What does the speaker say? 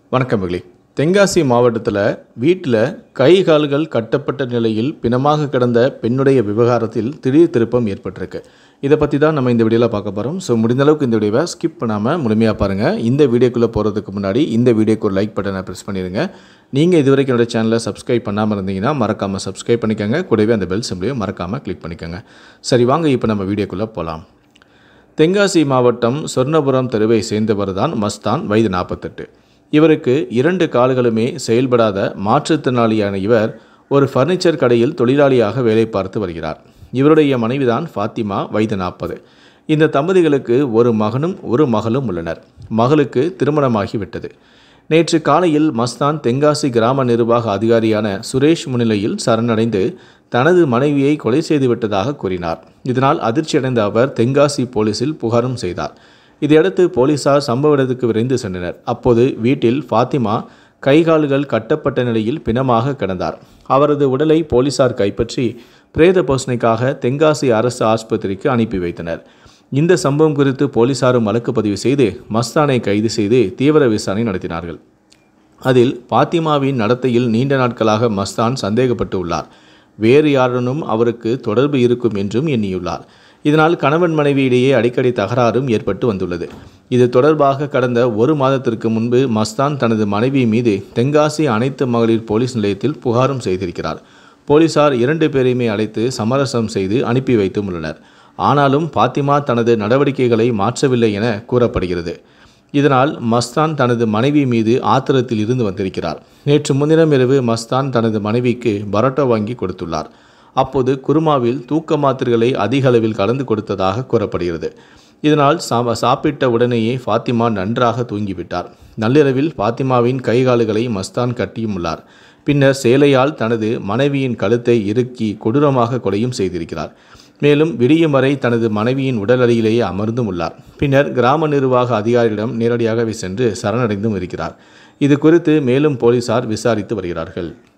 வணக்கம் மகளே. தென்காசி மாவட்டத்தில் வீட்டில் கை கால்கள் கட்டப்பட்ட நிலையில் பிணமாக கிடந்த பெண்ணுடைய விவகாரத்தில் திடீர் திருப்பம் ஏற்பட்டிருக்கு. இதை பற்றி தான் நம்ம இந்த வீடியோவில் பார்க்க போகிறோம். ஸோ முடிந்த அளவுக்கு இந்த வீடியோவை ஸ்கிப் பண்ணாமல் முழுமையாக பாருங்கள். இந்த வீடியோக்குள்ளே போகிறதுக்கு முன்னாடி இந்த வீடியோக்கு ஒரு லைக் பட்டனை ப்ரெஸ் பண்ணிடுங்க. நீங்கள் இதுவரைக்கும் என்னோடய சேனலை சப்ஸ்கிரைப் பண்ணாமல் இருந்தீங்கன்னா மறக்காமல் சப்ஸ்கிரைப் பண்ணிக்கோங்க. கூடவே அந்த பெல் சிம்பிளையும் மறக்காமல் கிளிக் பண்ணிக்கோங்க. சரி, வாங்க இப்போ நம்ம வீடியோக்குள்ளே போகலாம். தென்காசி மாவட்டம் சொர்ணபுரம் தெருவை சேர்ந்தவர் தான் மஸ்தான், வயது 48. இவருக்கு 2 கால்களுமே செயல்படாத மாற்றுத்திறனாளியான இவர் ஒரு ஃபர்னிச்சர் கடையில் தொழிலாளியாக வேலை பார்த்து வருகிறார். இவருடைய மனைவிதான் ஃபாத்திமா, வயது 40. இந்த தம்பதிகளுக்கு ஒரு மகனும் ஒரு மகளும் உள்ளனர். மகளுக்கு திருமணமாகிவிட்டது. நேற்று காலையில் மஸ்தான் தென்காசி கிராம நிர்வாக அதிகாரியான சுரேஷ் முன்னிலையில் சரணடைந்து தனது மனைவியை கொலை செய்துவிட்டதாக கூறினார். இதனால் அதிர்ச்சியடைந்த அவர் தென்காசி போலீசில் புகாரும் செய்தார். இதையடுத்து போலீசார் சம்பவ இடத்துக்கு விரைந்து சென்றனர். அப்போது வீட்டில் ஃபாத்திமா கைகால்கள் கட்டப்பட்ட நிலையில் பிணமாக கிடந்தார். அவரது உடலை போலீசார் கைப்பற்றி பிரேத பரிசோதனைக்காக தென்காசி அரசு ஆஸ்பத்திரிக்கு அனுப்பி வைத்தனர். இந்த சம்பவம் குறித்து போலீசாரும் வழக்கு பதிவு செய்து மஸ்தானை கைது செய்து தீவிர விசாரணை நடத்தினார்கள். அதில் ஃபாத்திமாவின் நடத்தையில் நீண்ட நாட்களாக மஸ்தான் சந்தேகப்பட்டு உள்ளார். வேறு யாருடனும் அவருக்கு தொடர்பு இருக்கும் என்றும் எண்ணியுள்ளார். இதனால் கணவன் மனைவி இடையே அடிக்கடி தகராறும் ஏற்பட்டு வந்துள்ளது. இது தொடர்பாக கடந்த 1 மாதத்திற்கு முன்பு மஸ்தான் தனது மனைவி மீது தென்காசி அனைத்து மகளிர் போலீஸ் நிலையத்தில் புகாரும் செய்திருக்கிறார். போலீசார் 2 பேரையுமே அழைத்து சமரசம் செய்து அனுப்பி வைத்தும் உள்ளனர். ஆனாலும் ஃபாத்திமா தனது நடவடிக்கைகளை மாற்றவில்லை என கூறப்படுகிறது. இதனால் மஸ்தான் தனது மனைவி மீது ஆத்திரத்தில் இருந்து வந்திருக்கிறார். நேற்று முன்தினம் இரவு மஸ்தான் தனது மனைவிக்கு பரோட்டா வாங்கி கொடுத்துள்ளார். அப்போது குருமாவில் தூக்க மாத்திரைகளை அதிக அளவில் கலந்து கொடுத்ததாக கூறப்படுகிறது. இதனால் சாப்பிட்ட உடனேயே ஃபாத்திமா நன்றாக தூங்கிவிட்டார். நள்ளிரவில் ஃபாத்திமாவின் கைகால்களை மஸ்தான் கட்டியும் உள்ளார். பின்னர் சேலையால் தனது மனைவியின் கழுத்தை இறுக்கி கொடூரமாக கொலையும் செய்திருக்கிறார். மேலும் விடியும் வரை தனது மனைவியின் உடல் அருகிலேயே அமர்ந்தும் உள்ளார். பின்னர் கிராம நிர்வாக அதிகாரியிடம் நேரடியாகவே சென்று சரணடைந்தும் இருக்கிறார். இது குறித்து மேலும் போலீசார் விசாரித்து வருகிறார்கள்.